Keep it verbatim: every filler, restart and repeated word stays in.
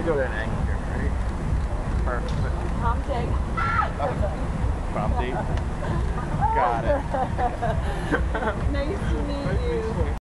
go to an angle here, right? Perfect. Prom date. Prom date. Got it. Nice to meet you.